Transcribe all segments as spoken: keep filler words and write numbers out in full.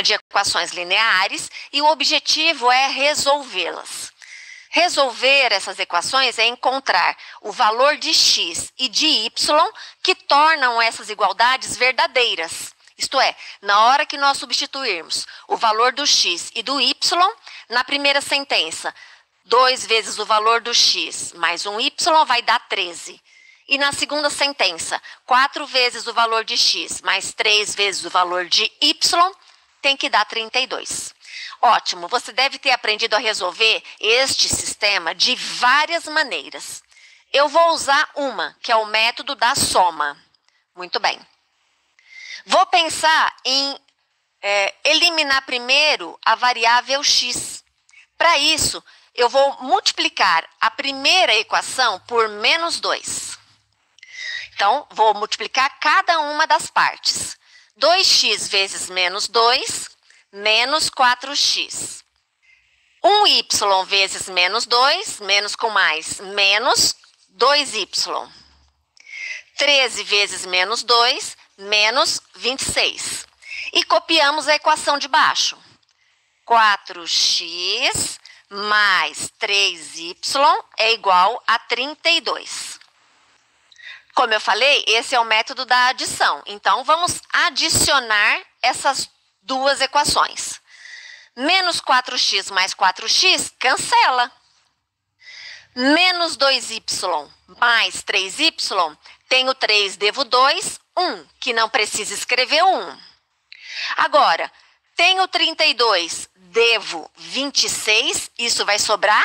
de equações lineares e o objetivo é resolvê-las. Resolver essas equações é encontrar o valor de x e de y que tornam essas igualdades verdadeiras. Isto é, na hora que nós substituirmos o valor do x e do y, na primeira sentença, dois vezes o valor do x mais um y vai dar treze. E na segunda sentença, quatro vezes o valor de x mais três vezes o valor de y tem que dar trinta e dois. Ótimo, você deve ter aprendido a resolver este sistema de várias maneiras. Eu vou usar uma, que é o método da soma. Muito bem. Vou pensar em é, eliminar primeiro a variável x. Para isso, eu vou multiplicar a primeira equação por menos dois. Então, vou multiplicar cada uma das partes. dois x vezes menos dois, menos quatro x. um y vezes menos dois, menos com mais, menos dois y. treze vezes menos dois, menos vinte e seis. E copiamos a equação de baixo. quatro x mais três y é igual a trinta e dois. Como eu falei, esse é o método da adição. Então, vamos adicionar essas duas equações. Menos quatro x mais quatro x, cancela. Menos dois y mais três y, tenho três, devo dois, um, que não precisa escrever um. Agora, tenho trinta e dois, devo vinte e seis, isso vai sobrar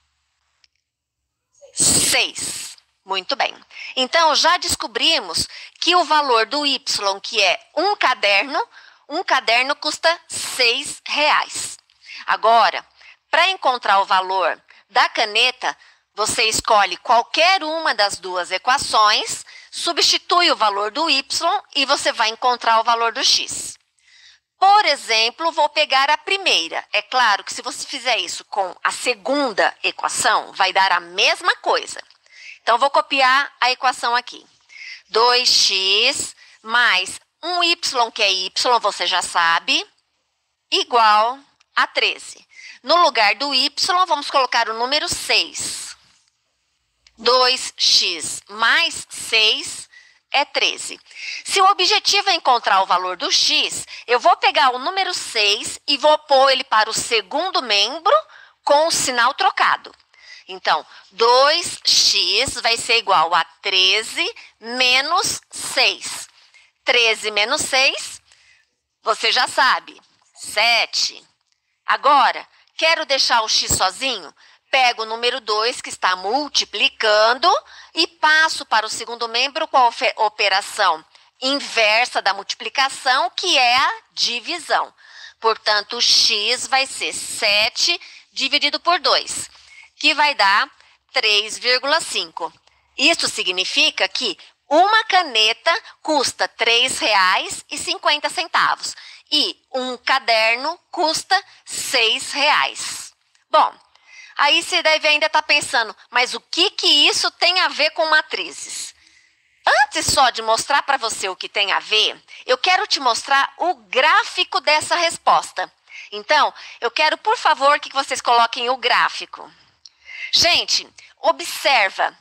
seis. Muito bem. Então, já descobrimos que o valor do y, que é um caderno, um caderno custa seis reais. Agora, para encontrar o valor da caneta, você escolhe qualquer uma das duas equações, substitui o valor do y e você vai encontrar o valor do x. Por exemplo, vou pegar a primeira. É claro que se você fizer isso com a segunda equação, vai dar a mesma coisa. Então, vou copiar a equação aqui. dois x mais um y, que é y, você já sabe, igual a treze. No lugar do y, vamos colocar o número seis. dois x mais seis é treze. Se o objetivo é encontrar o valor do x, eu vou pegar o número seis e vou pôr ele para o segundo membro com o sinal trocado. Então, dois x vai ser igual a treze menos seis. treze menos seis, você já sabe, sete. Agora, quero deixar o x sozinho? Pego o número dois, que está multiplicando, e passo para o segundo membro com a operação inversa da multiplicação, que é a divisão. Portanto, o x vai ser sete dividido por dois. Que vai dar três vírgula cinco. Isso significa que uma caneta custa três reais e cinquenta centavos e um caderno custa seis reais. Bom, aí você deve ainda estar pensando, mas o que, que isso tem a ver com matrizes? Antes só de mostrar para você o que tem a ver, eu quero te mostrar o gráfico dessa resposta. Então, eu quero, por favor, que vocês coloquem o gráfico. Gente, observa,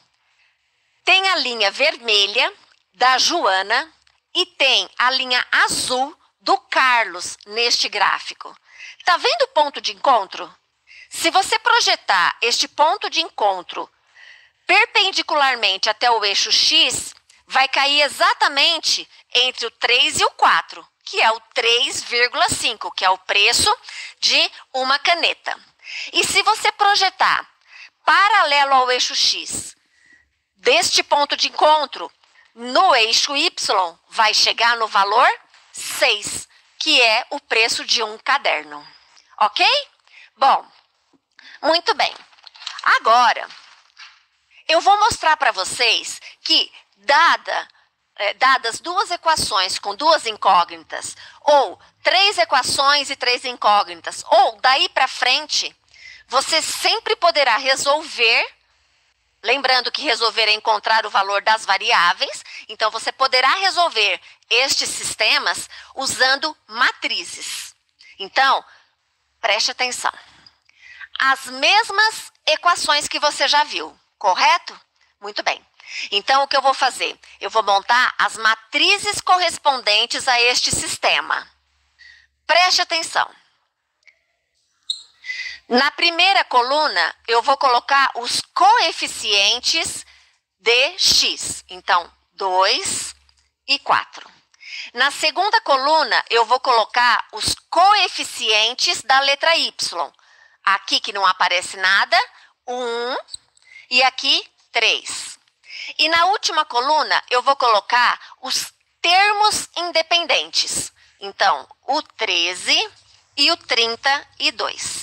tem a linha vermelha da Joana e tem a linha azul do Carlos neste gráfico. Tá vendo o ponto de encontro? Se você projetar este ponto de encontro perpendicularmente até o eixo X, vai cair exatamente entre o três e o quatro, que é o três vírgula cinco, que é o preço de uma caneta. E se você projetar paralelo ao eixo X, deste ponto de encontro, no eixo Y, vai chegar no valor seis, que é o preço de um caderno. Ok? Bom, muito bem. Agora, eu vou mostrar para vocês que, dada, é, dadas duas equações com duas incógnitas, ou três equações e três incógnitas, ou daí para frente, você sempre poderá resolver, lembrando que resolver é encontrar o valor das variáveis, então você poderá resolver estes sistemas usando matrizes. Então, preste atenção. As mesmas equações que você já viu, correto? Muito bem. Então, o que eu vou fazer? Eu vou montar as matrizes correspondentes a este sistema. Preste atenção. Na primeira coluna, eu vou colocar os coeficientes de x. Então, dois e quatro. Na segunda coluna, eu vou colocar os coeficientes da letra y. Aqui que não aparece nada, um, e aqui, três. E na última coluna, eu vou colocar os termos independentes. Então, o treze e o trinta e dois.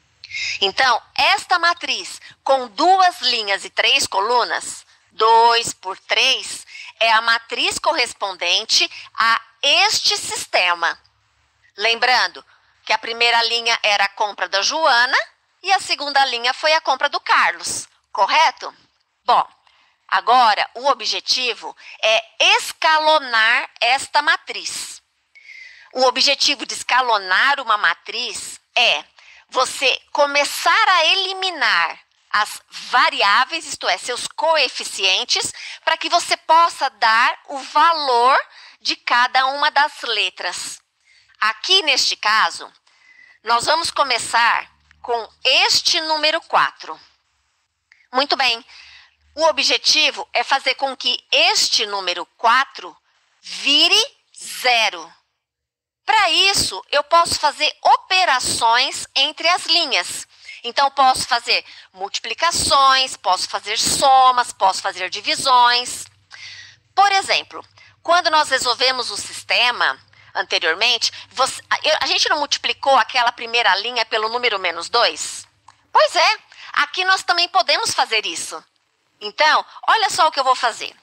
Então, esta matriz com duas linhas e três colunas, dois por três, é a matriz correspondente a este sistema. Lembrando que a primeira linha era a compra da Joana e a segunda linha foi a compra do Carlos, correto? Bom, agora o objetivo é escalonar esta matriz. O objetivo de escalonar uma matriz é você começar a eliminar as variáveis, isto é, seus coeficientes, para que você possa dar o valor de cada uma das letras. Aqui, neste caso, nós vamos começar com este número quatro. Muito bem. O objetivo é fazer com que este número quatro vire zero. Para isso, eu posso fazer operações entre as linhas. Então, posso fazer multiplicações, posso fazer somas, posso fazer divisões. Por exemplo, quando nós resolvemos o sistema anteriormente, você, a gente não multiplicou aquela primeira linha pelo número menos dois? Pois é, aqui nós também podemos fazer isso. Então, olha só o que eu vou fazer.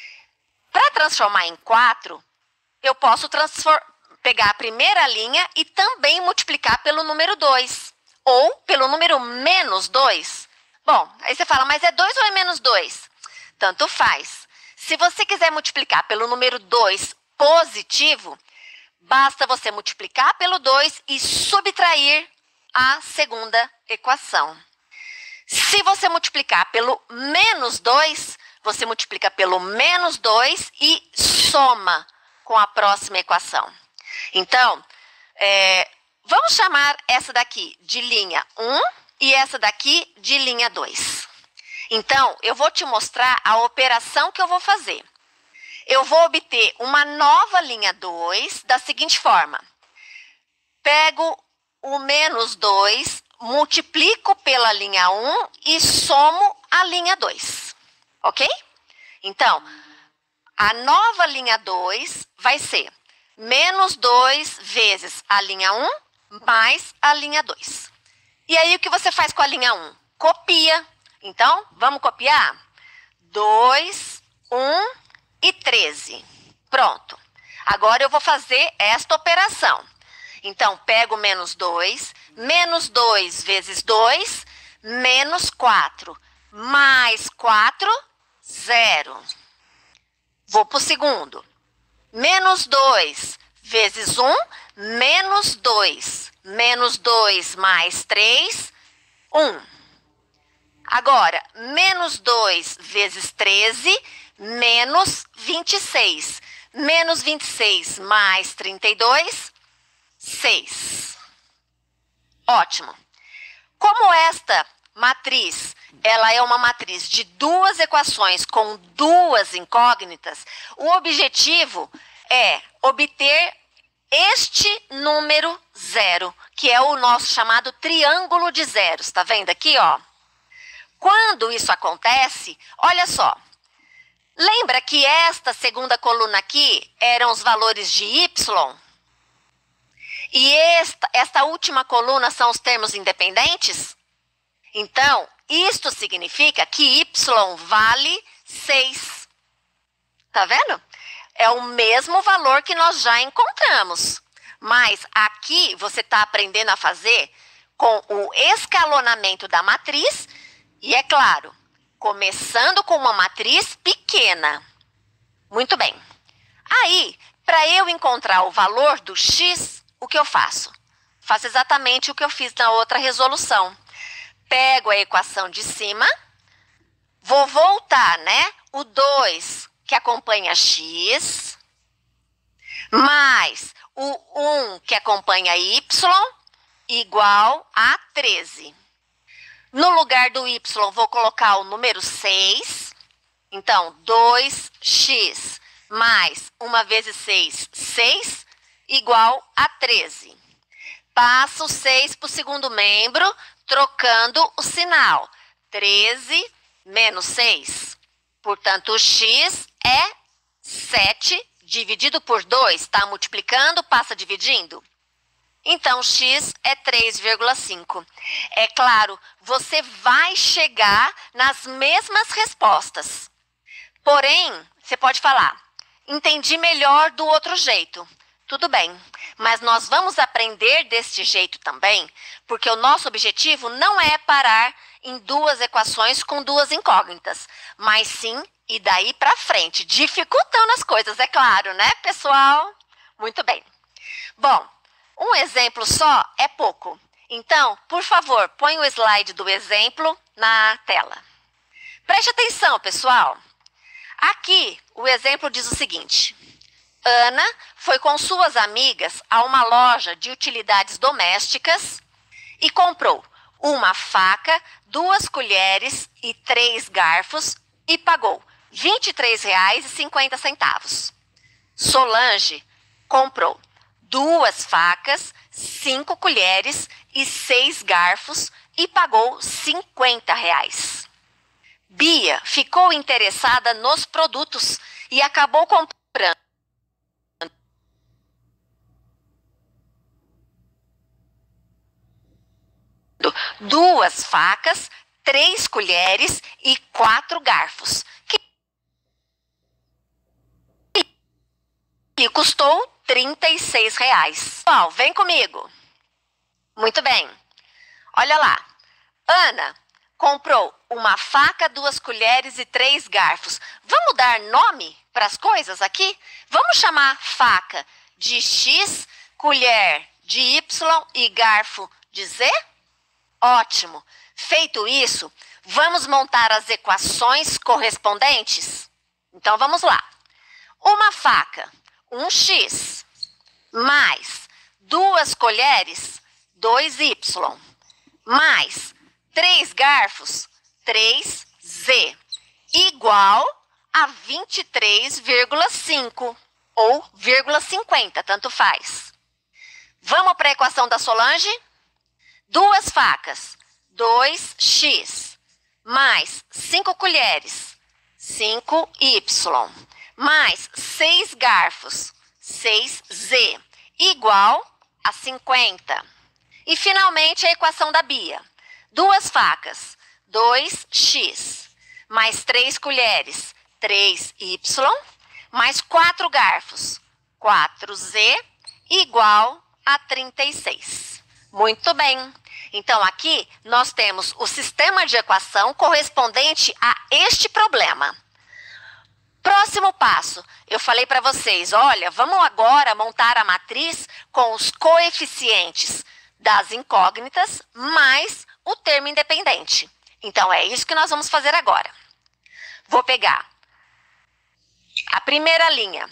Para transformar em quatro, eu posso pegar a primeira linha e também multiplicar pelo número dois. Ou pelo número menos dois. Bom, aí você fala, mas é dois ou é menos dois? Tanto faz. Se você quiser multiplicar pelo número dois positivo, basta você multiplicar pelo dois e subtrair a segunda equação. Se você multiplicar pelo menos dois, você multiplica pelo menos dois e soma com a próxima equação. Então, é, vamos chamar essa daqui de linha um e essa daqui de linha dois. Então, eu vou te mostrar a operação que eu vou fazer. Eu vou obter uma nova linha dois da seguinte forma. Pego o menos dois, multiplico pela linha um e somo a linha dois. Ok? Então, a nova linha dois vai ser menos dois vezes a linha um mais a linha dois. E aí, o que você faz com a linha um? Copia. Então, vamos copiar? dois, um e treze. Pronto. Agora, eu vou fazer esta operação. Então, pego menos dois, menos dois vezes dois, menos quatro, mais quatro, zero. Vou para o segundo. Menos dois vezes um, menos dois. Menos dois mais três, um. Agora, menos dois vezes treze, menos vinte e seis. Menos vinte e seis mais trinta e dois, seis. Ótimo. Como esta matriz, ela é uma matriz de duas equações com duas incógnitas, o objetivo é obter este número zero, que é o nosso chamado triângulo de zeros. Tá vendo aqui, ó? Quando isso acontece, olha só. Lembra que esta segunda coluna aqui eram os valores de y? E esta, esta última coluna são os termos independentes? Então, isto significa que y vale seis. Tá vendo? É o mesmo valor que nós já encontramos. Mas aqui você está aprendendo a fazer com o escalonamento da matriz. E é claro, começando com uma matriz pequena. Muito bem. Aí, para eu encontrar o valor do x, o que eu faço? Faço exatamente o que eu fiz na outra resolução. Pego a equação de cima, vou voltar, né? O dois que acompanha x, mais o um que acompanha y, igual a treze. No lugar do y, vou colocar o número seis. Então, dois x mais uma vezes seis, seis, igual a treze. Passo o seis para o segundo membro, trocando o sinal. treze menos seis. Portanto, o x é sete dividido por dois. Está multiplicando, passa dividindo. Então, x é três vírgula cinco. É claro, você vai chegar nas mesmas respostas. Porém, você pode falar, entendi melhor do outro jeito. Tudo bem, mas nós vamos aprender deste jeito também, porque o nosso objetivo não é parar em duas equações com duas incógnitas, mas sim ir daí para frente, dificultando as coisas, é claro, né, pessoal? Muito bem. Bom, um exemplo só é pouco. Então, por favor, põe o slide do exemplo na tela. Preste atenção, pessoal. Aqui, o exemplo diz o seguinte. Ana foi com suas amigas a uma loja de utilidades domésticas e comprou uma faca, duas colheres e três garfos e pagou vinte e três reais e cinquenta centavos. Solange comprou duas facas, cinco colheres e seis garfos e pagou cinquenta reais. Bia ficou interessada nos produtos e acabou comprando duas facas, três colheres e quatro garfos, que lhe custou trinta e seis reais. Bom, vem comigo. Muito bem. Olha lá. Ana comprou uma faca, duas colheres e três garfos. Vamos dar nome para as coisas aqui? Vamos chamar faca de X, colher de Y e garfo de Z? Ótimo! Feito isso, vamos montar as equações correspondentes? Então, vamos lá. Uma faca, um x, mais duas colheres, dois y, mais três garfos, três z, igual a vinte e três vírgula cinco, ou vírgula cinquenta, tanto faz. Vamos para a equação da Solange? Duas facas, dois x, mais cinco colheres, cinco y, mais seis garfos, seis z, igual a cinquenta. E, finalmente, a equação da Bia. Duas facas, dois x, mais três colheres, três y, mais quatro garfos, quatro z, igual a trinta e seis. Muito bem. Então, aqui nós temos o sistema de equação correspondente a este problema. Próximo passo, eu falei para vocês, olha, vamos agora montar a matriz com os coeficientes das incógnitas mais o termo independente. Então, é isso que nós vamos fazer agora. Vou pegar a primeira linha,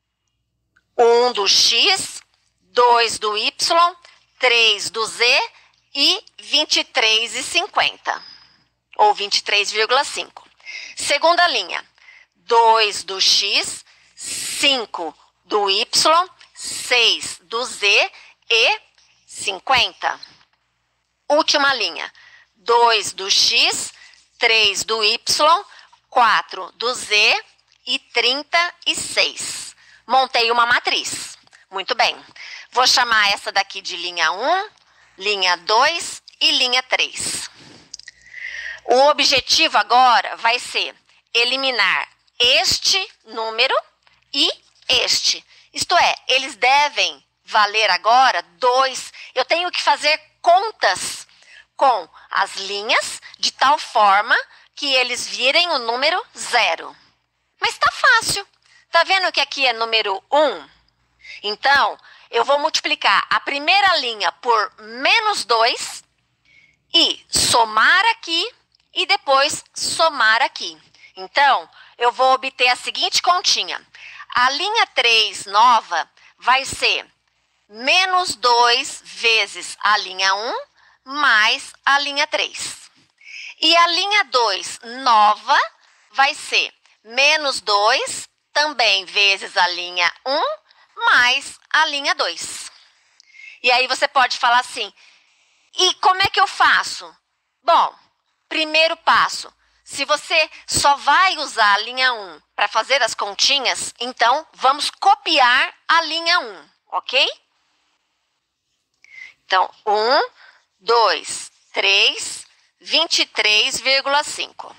um do x, dois do y, três do z e vinte e três vírgula cinquenta, ou vinte e três vírgula cinco. Segunda linha, dois do x, cinco do y, seis do z e cinquenta. Última linha, dois do x, três do y, quatro do z e trinta e seis. Montei uma matriz. Muito bem. Vou chamar essa daqui de linha um, linha dois e linha três. O objetivo agora vai ser eliminar este número e este. Isto é, eles devem valer agora dois. Eu tenho que fazer contas com as linhas de tal forma que eles virem o número zero. Mas está fácil. Está vendo que aqui é número um? Então, eu vou multiplicar a primeira linha por menos dois e somar aqui e depois somar aqui. Então, eu vou obter a seguinte continha. A linha três nova vai ser menos dois vezes a linha um mais a linha três. E a linha dois nova vai ser menos dois também vezes a linha um mais a linha dois. E aí você pode falar assim, e como é que eu faço? Bom, primeiro passo, se você só vai usar a linha um para fazer as continhas, então vamos copiar a linha um, ok? Então, um, dois, três, vinte e três vírgula cinco.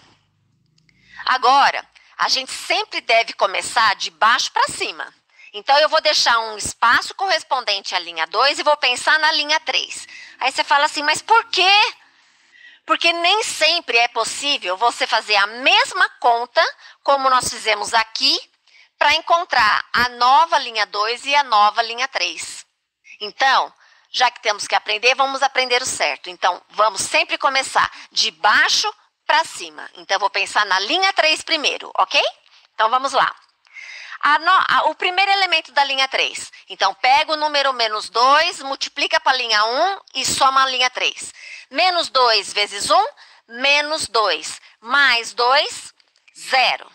Agora, a gente sempre deve começar de baixo para cima. Então, eu vou deixar um espaço correspondente à linha dois e vou pensar na linha três. Aí você fala assim, mas por quê? Porque nem sempre é possível você fazer a mesma conta como nós fizemos aqui para encontrar a nova linha dois e a nova linha três. Então, já que temos que aprender, vamos aprender o certo. Então, vamos sempre começar de baixo para cima. Então, eu vou pensar na linha três primeiro, ok? Então, vamos lá. A no, a, o primeiro elemento da linha três. Então, pega o número menos dois, multiplica para a linha um e soma a linha três. Menos dois vezes um, menos dois. Mais dois, zero.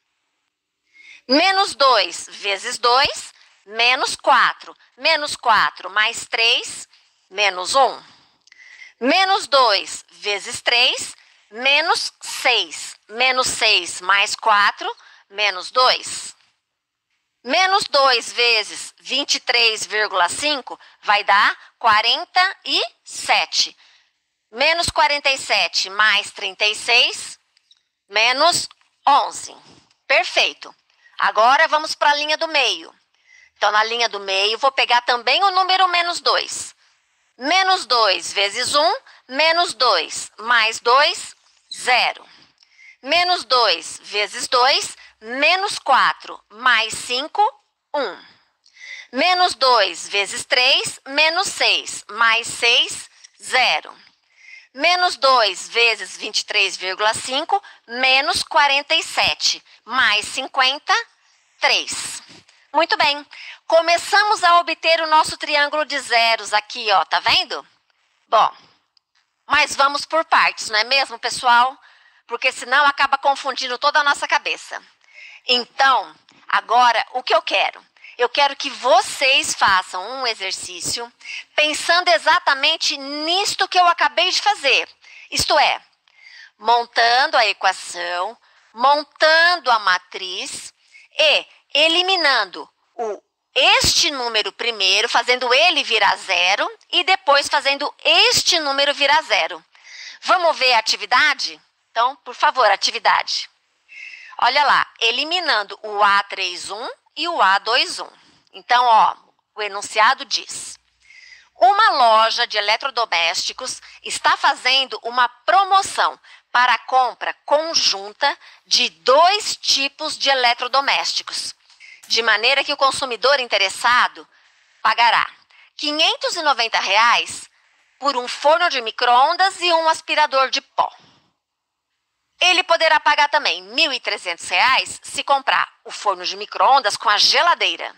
Menos dois vezes dois, menos quatro. Menos quatro mais três, menos um. Menos dois vezes três, menos seis. Menos seis mais quatro, menos dois. Menos dois vezes vinte e três vírgula cinco vai dar quarenta e sete. Menos quarenta e sete mais trinta e seis, menos onze. Perfeito. Agora vamos para a linha do meio. Então, na linha do meio, vou pegar também o número menos dois. Menos dois vezes um, menos dois. Mais dois, zero. Menos dois vezes dois, menos quatro. Mais cinco, um. Menos dois vezes três, menos seis. Mais seis, zero. Menos dois vezes vinte e três vírgula cinco, menos quarenta e sete. Mais cinquenta, três. Muito bem. Começamos a obter o nosso triângulo de zeros aqui, ó. Tá vendo? Bom, mas vamos por partes, não é mesmo, pessoal? Porque senão acaba confundindo toda a nossa cabeça. Então, agora, o que eu quero? Eu quero que vocês façam um exercício pensando exatamente nisto que eu acabei de fazer. Isto é, montando a equação, montando a matriz e eliminando o, este número primeiro, fazendo ele virar zero e depois fazendo este número virar zero. Vamos ver a atividade? Então, por favor, atividade. Olha lá, eliminando o A trinta e um e o A vinte e um. Então, ó, o enunciado diz: uma loja de eletrodomésticos está fazendo uma promoção para a compra conjunta de dois tipos de eletrodomésticos, de maneira que o consumidor interessado pagará quinhentos e noventa reais por um forno de micro-ondas e um aspirador de pó. Ele poderá pagar também mil e trezentos reais se comprar o forno de micro-ondas com a geladeira.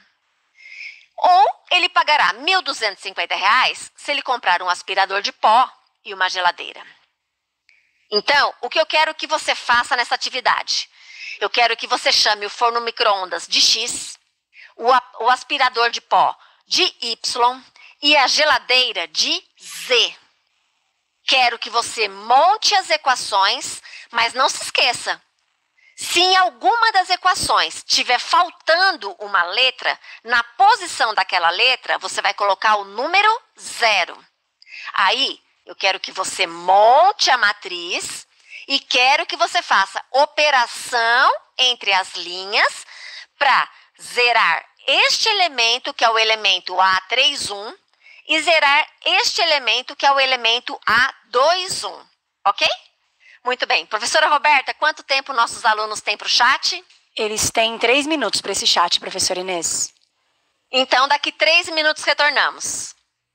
Ou ele pagará mil duzentos e cinquenta reais se ele comprar um aspirador de pó e uma geladeira. Então, o que eu quero que você faça nessa atividade? Eu quero que você chame o forno micro-ondas de X, o, o aspirador de pó de Y e a geladeira de Z. Quero que você monte as equações, mas não se esqueça. Se em alguma das equações tiver faltando uma letra, na posição daquela letra, você vai colocar o número zero. Aí, eu quero que você monte a matriz e quero que você faça operação entre as linhas para zerar este elemento, que é o elemento A trinta e um, e zerar este elemento, que é o elemento A vinte e um. Ok? Muito bem. Professora Roberta, quanto tempo nossos alunos têm para o chat? Eles têm três minutos para esse chat, professora Inês. Então, daqui três minutos retornamos.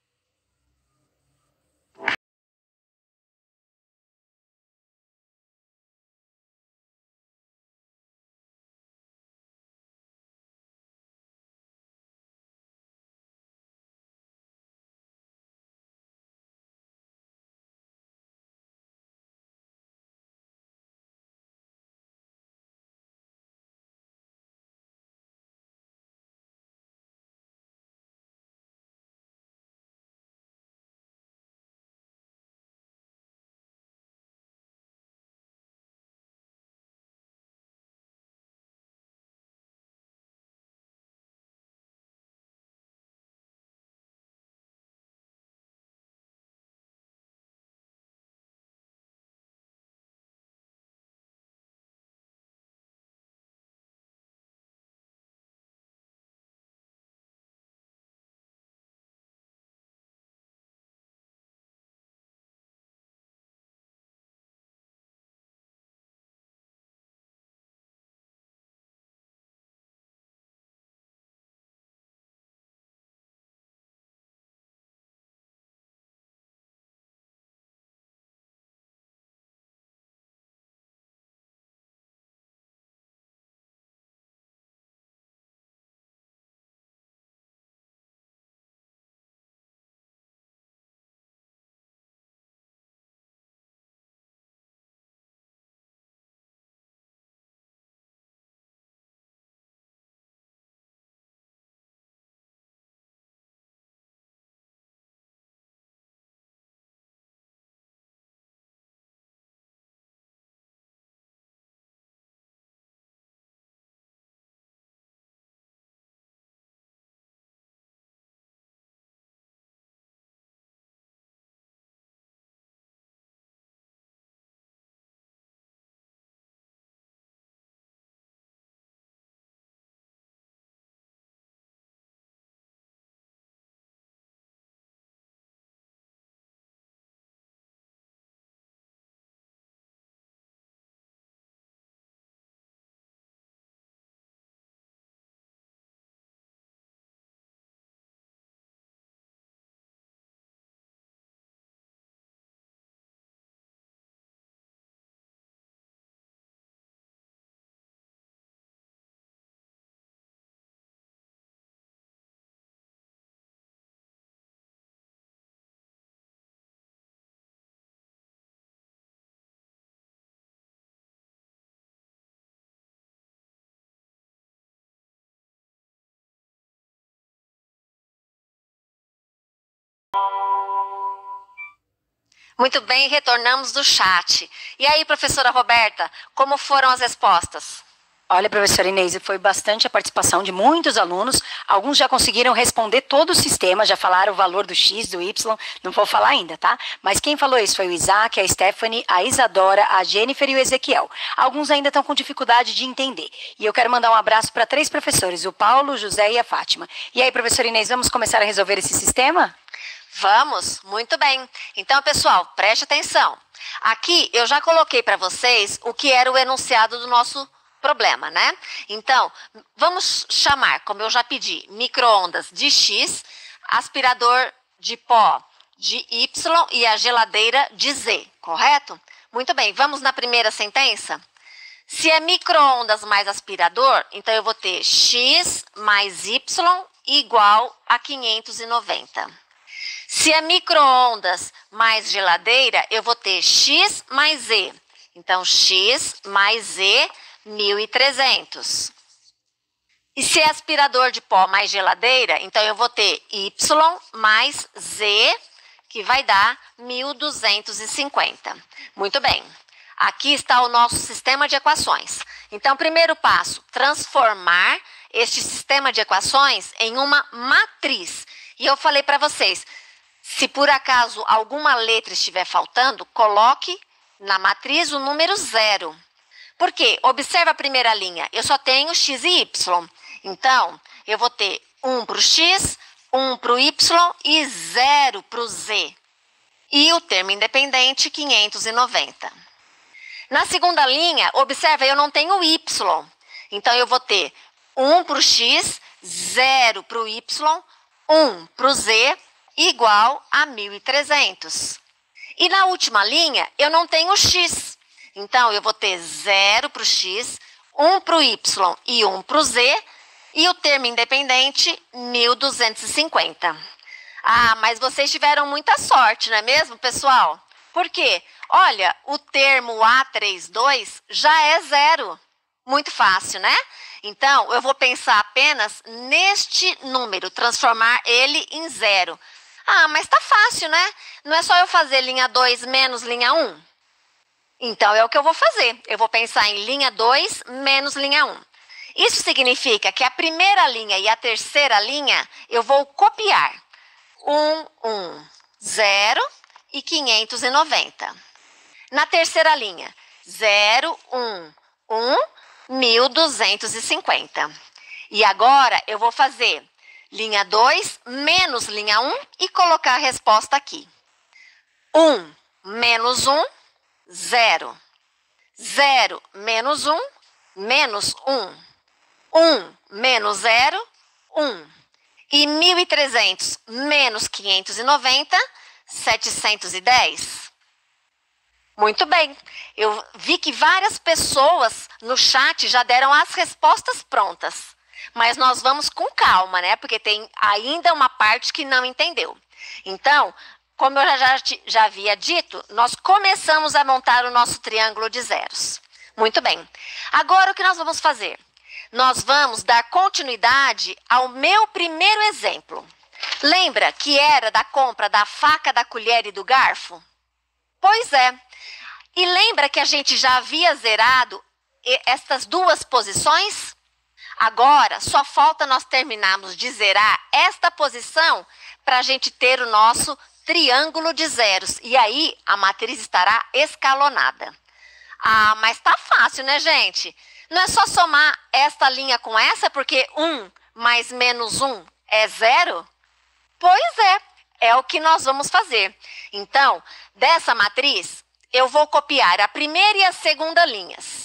Muito bem, retornamos do chat. E aí, professora Roberta, como foram as respostas? Olha, professora Inês, foi bastante a participação de muitos alunos. Alguns já conseguiram responder todo o sistema, já falaram o valor do X, do Y. Não vou falar ainda, tá? Mas quem falou isso foi o Isaac, a Stephanie, a Isadora, a Jennifer e o Ezequiel. Alguns ainda estão com dificuldade de entender. E eu quero mandar um abraço para três professores, o Paulo, o José e a Fátima. E aí, professora Inês, vamos começar a resolver esse sistema? Vamos, muito bem. Então, pessoal, preste atenção. Aqui eu já coloquei para vocês o que era o enunciado do nosso problema, né? Então, vamos chamar, como eu já pedi, micro-ondas de X, aspirador de pó de Y e a geladeira de Z, correto? Muito bem, vamos na primeira sentença? Se é micro-ondas mais aspirador, então eu vou ter X mais Y igual a quinhentos e noventa. Se é micro-ondas mais geladeira, eu vou ter X mais Z. Então, X mais Z, mil e trezentos. E se é aspirador de pó mais geladeira, então eu vou ter Y mais Z, que vai dar mil duzentos e cinquenta. Muito bem. Aqui está o nosso sistema de equações. Então, primeiro passo, transformar este sistema de equações em uma matriz. E eu falei para vocês, se por acaso alguma letra estiver faltando, coloque na matriz o número zero. Por quê? Observa a primeira linha. Eu só tenho X e Y. Então, eu vou ter um para o X, um para o Y e zero para o Z. E o termo independente, quinhentos e noventa. Na segunda linha, observa, eu não tenho Y. Então, eu vou ter um para o X, zero para o y, um para o z, igual a mil e trezentos. E na última linha, eu não tenho x. Então, eu vou ter zero para o x, um para o y e um para o z, e o termo independente, mil duzentos e cinquenta. Ah, mas vocês tiveram muita sorte, não é mesmo, pessoal? Por quê? Olha, o termo A trinta e dois já é zero. Muito fácil, né? Então, eu vou pensar apenas neste número, transformar ele em zero. Ah, mas tá fácil, né? Não é só eu fazer linha dois menos linha um? Então, é o que eu vou fazer. Eu vou pensar em linha dois menos linha um. Isso significa que a primeira linha e a terceira linha eu vou copiar. um, um, zero e quinhentos e noventa. Na terceira linha, zero, um, um, mil duzentos e cinquenta. E agora eu vou fazer linha dois menos linha um e colocar a resposta aqui. um menos um, zero. zero menos um, menos um. um menos zero, um. E mil e trezentos menos quinhentos e noventa, setecentos e dez. Muito bem. Eu vi que várias pessoas no chat já deram as respostas prontas. Mas nós vamos com calma, né? Porque tem ainda uma parte que não entendeu. Então, como eu já, já, já havia dito, nós começamos a montar o nosso triângulo de zeros. Muito bem. Agora, o que nós vamos fazer? Nós vamos dar continuidade ao meu primeiro exemplo. Lembra que era da compra da faca, da colher e do garfo? Pois é. E lembra que a gente já havia zerado estas duas posições? Agora, só falta nós terminarmos de zerar esta posição para a gente ter o nosso triângulo de zeros. E aí, a matriz estará escalonada. Ah, mas tá fácil, né, gente? Não é só somar esta linha com essa, porque um mais menos um é zero? Pois é, é o que nós vamos fazer. Então, dessa matriz, eu vou copiar a primeira e a segunda linhas.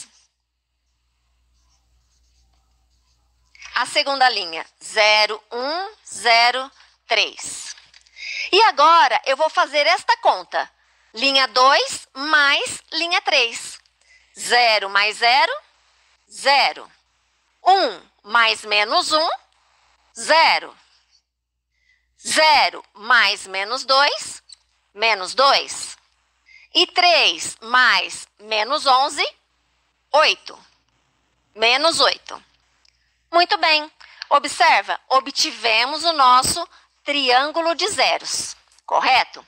A segunda linha, zero, um, zero, três. E agora, eu vou fazer esta conta. Linha dois mais linha três. zero mais zero, zero. um mais menos um, zero. zero mais menos dois, menos dois. E três mais menos onze, oito. Menos oito. Muito bem. Observa, obtivemos o nosso triângulo de zeros, correto?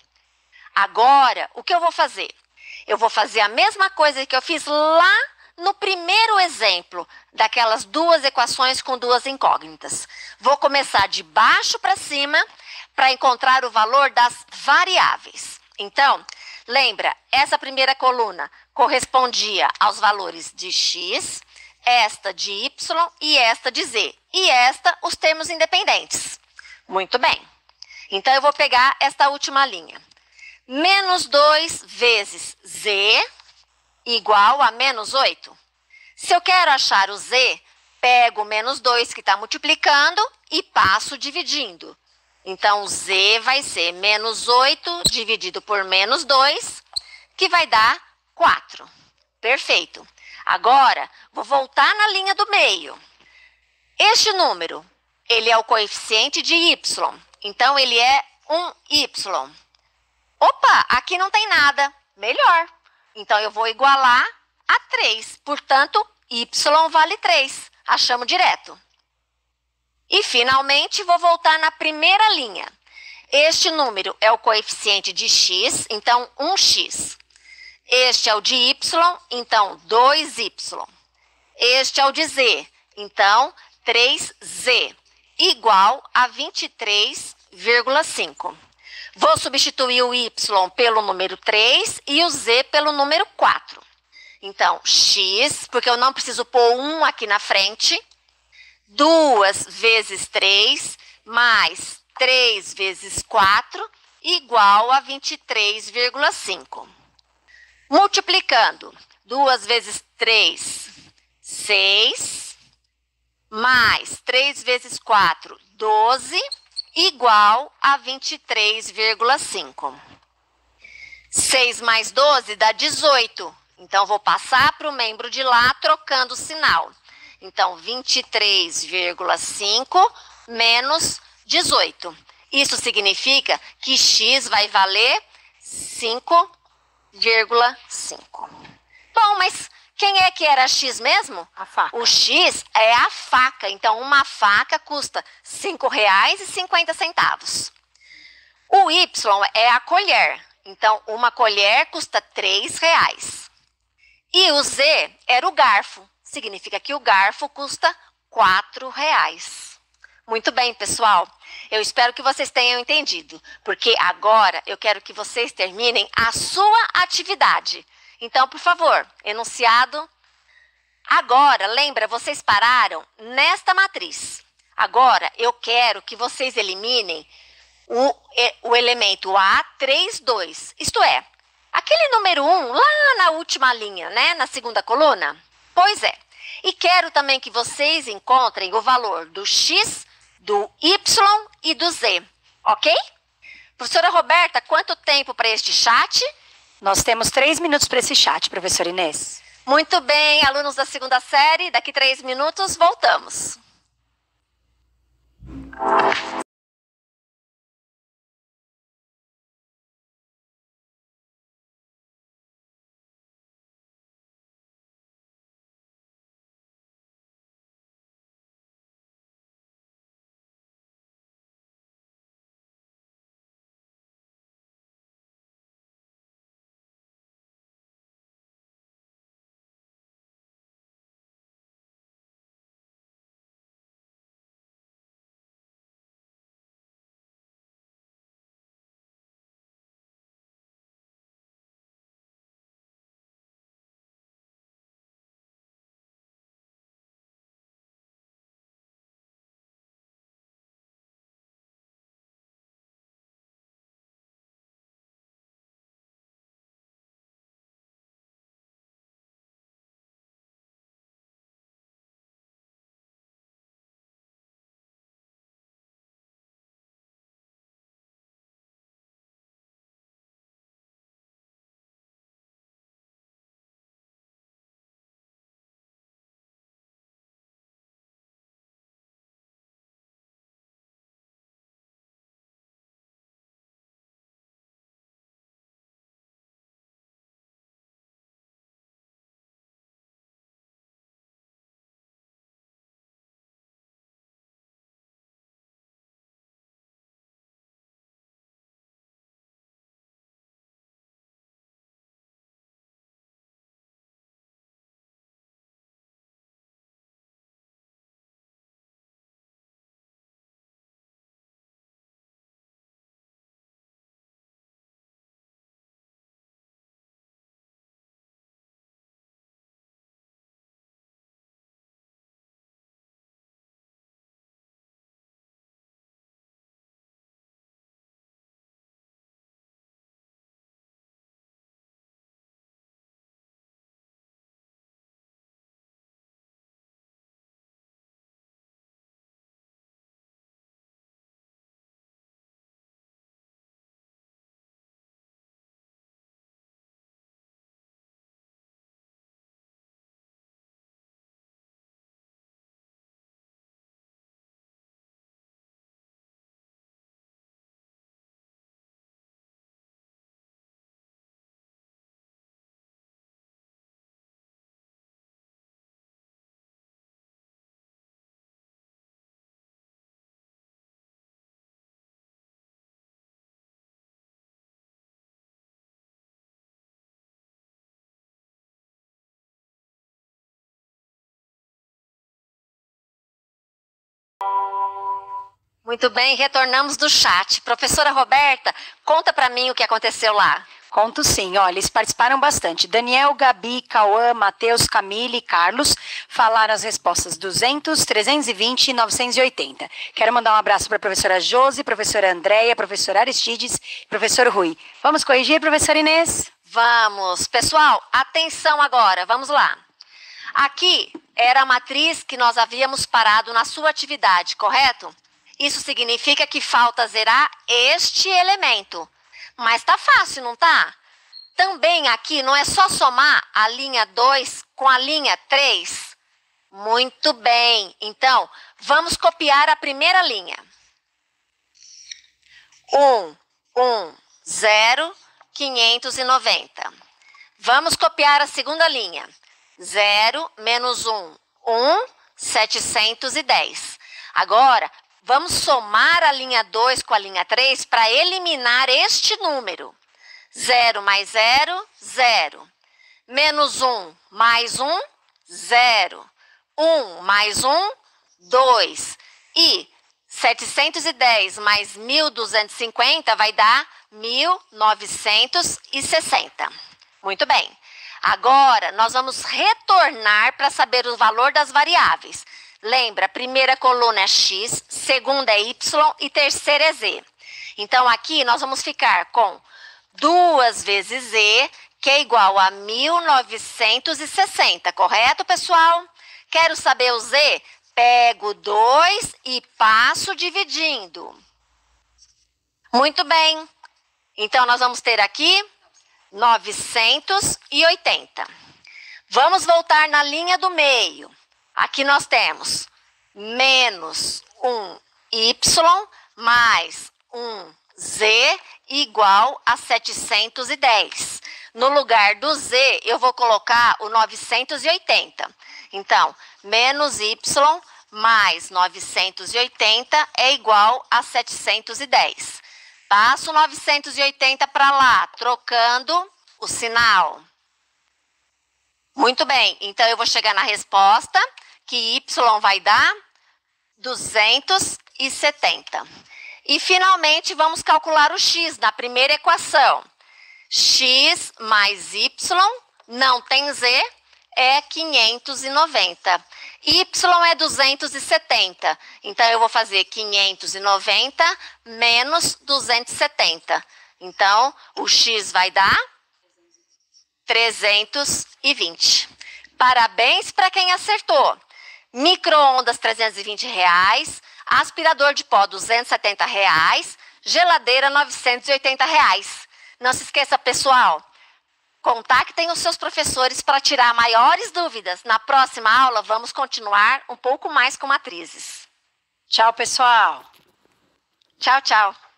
Agora, o que eu vou fazer? Eu vou fazer a mesma coisa que eu fiz lá no primeiro exemplo, daquelas duas equações com duas incógnitas. Vou começar de baixo para cima para encontrar o valor das variáveis. Então, lembra, essa primeira coluna correspondia aos valores de x, esta de y e esta de z. E esta, os termos independentes. Muito bem. Então, eu vou pegar esta última linha. Menos dois vezes z igual a menos oito. Se eu quero achar o z, pego o menos dois que está multiplicando e passo dividindo. Então, o z vai ser menos oito dividido por menos dois, que vai dar quatro. Perfeito. Agora, vou voltar na linha do meio. Este número, ele é o coeficiente de y. Então, ele é um y. Opa, aqui não tem nada. Melhor. Então, eu vou igualar a três. Portanto, y vale três. Achamos direto. E, finalmente, vou voltar na primeira linha. Este número é o coeficiente de x, então, um x. Este é o de y, então, dois y. Este é o de z, então, três z, igual a vinte e três vírgula cinco. Vou substituir o y pelo número três e o z pelo número quatro. Então, x, porque eu não preciso pôr um aqui na frente, duas vezes três, mais três vezes quatro, igual a vinte e três vírgula cinco. Multiplicando, duas vezes três, seis, mais três vezes quatro, doze, igual a vinte e três vírgula cinco. seis mais doze dá dezoito. Então, vou passar para o membro de lá trocando o sinal. Então, vinte e três vírgula cinco menos dezoito. Isso significa que x vai valer cinco vírgula cinco. Bom, mas quem é que era x mesmo? A faca. O x é a faca. Então, uma faca custa cinco reais e cinquenta centavos. O y é a colher. Então, uma colher custa três reais. E o z era o garfo. Significa que o garfo custa quatro reais. Muito bem, pessoal. Eu espero que vocês tenham entendido. Porque agora eu quero que vocês terminem a sua atividade. Então, por favor, enunciado. Agora, lembra, vocês pararam nesta matriz. Agora, eu quero que vocês eliminem o, o elemento A três dois. Isto é, aquele número um lá na última linha, né? Na segunda coluna. Pois é. E quero também que vocês encontrem o valor do x, do y e do z. Ok? Professora Roberta, quanto tempo para este chat? Nós temos três minutos para esse chat, professora Inês. Muito bem, alunos da segunda série, daqui três minutos voltamos. Muito bem, retornamos do chat. Professora Roberta, conta para mim o que aconteceu lá. Conto sim, olha, eles participaram bastante. Daniel, Gabi, Cauã, Matheus, Camille e Carlos falaram as respostas duzentos, trezentos e vinte e novecentos e oitenta. Quero mandar um abraço para a professora Josi, professora Andréia, professora Aristides e professor Rui. Vamos corrigir, professora Inês? Vamos. Pessoal, atenção agora, vamos lá. Aqui era a matriz que nós havíamos parado na sua atividade, correto? Isso significa que falta zerar este elemento. Mas tá fácil, não tá? Também aqui não é só somar a linha dois com a linha três? Muito bem. Então, vamos copiar a primeira linha. um, um, zero, quinhentos e noventa. Vamos copiar a segunda linha. zero menos um, um, setecentos e dez. Agora, vamos somar a linha dois com a linha três para eliminar este número. zero mais zero, zero. Menos um mais um, zero. um mais um, dois. E setecentos e dez mais mil duzentos e cinquenta vai dar mil novecentos e sessenta. Muito bem. Agora, nós vamos retornar para saber o valor das variáveis. Lembra, a primeira coluna é x, segunda é y e terceira é z. Então, aqui nós vamos ficar com duas vezes z, que é igual a mil novecentos e sessenta, correto, pessoal? Quero saber o z? Pego dois e passo dividindo. Muito bem. Então, nós vamos ter aqui novecentos e oitenta. Vamos voltar na linha do meio. Aqui nós temos menos um y mais um z igual a setecentos e dez. No lugar do z, eu vou colocar o novecentos e oitenta. Então, menos y mais novecentos e oitenta é igual a setecentos e dez. Passo novecentos e oitenta para lá, trocando o sinal. Muito bem, então eu vou chegar na resposta, que y vai dar duzentos e setenta. E finalmente vamos calcular o x na primeira equação. X mais y não tem z, é quinhentos e noventa. Y é duzentos e setenta. Então, eu vou fazer quinhentos e noventa menos duzentos e setenta. Então, o x vai dar trezentos e vinte. Parabéns para quem acertou. Micro-ondas, trezentos e vinte reais. Aspirador de pó, duzentos e setenta reais. Geladeira, novecentos e oitenta reais. Não se esqueça, pessoal. Contactem os seus professores para tirar maiores dúvidas. Na próxima aula, vamos continuar um pouco mais com matrizes. Tchau, pessoal. Tchau, tchau.